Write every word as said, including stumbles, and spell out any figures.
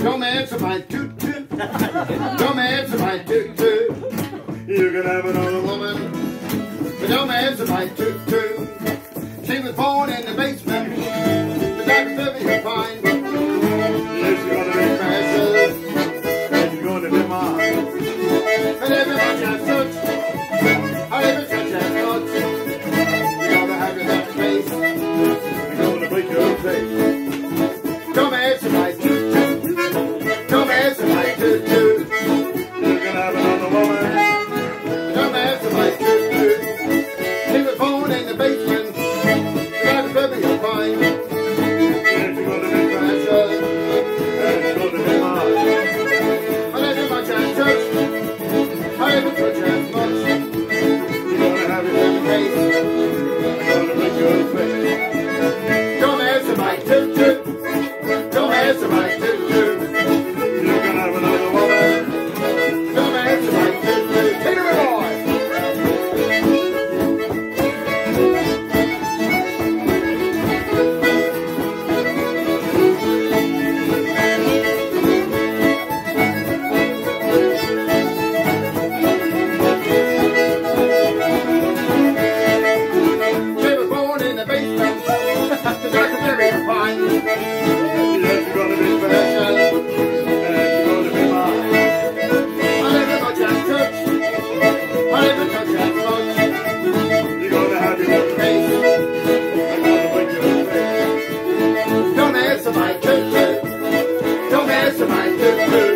Don't answer my toot toot. Don't answer my toot toot. You can have another woman, but don't answer my toot toot. She was born in the basement, but that's very fine. She's gonna be precious, and she's gonna be mine. And everybody has such, and every such has such. You're gonna have your happy face, you're gonna break your face. Don't answer my toot toot. Don't answer my toot toot. You can have another woman. Don't answer my toot toot. She was born in the basement. That's very fine. And she's gonna be precious. And she's gonna be mine. And every much as touch. And every touch as much. You're gonna have your happy face. You're gonna make your face. Don't answer my toot toot. Don't answer my toot toot. You can have another woman. Don't answer my toot toot. Take it away, boy. She was born in the basement. That's very fine. Yes, you're gonna be special, and you're gonna be mine. And every much as touch, and every touch as much. You're gonna have your little face, I'm gonna break your face. Don't answer my toot toot. Don't answer my toot toot.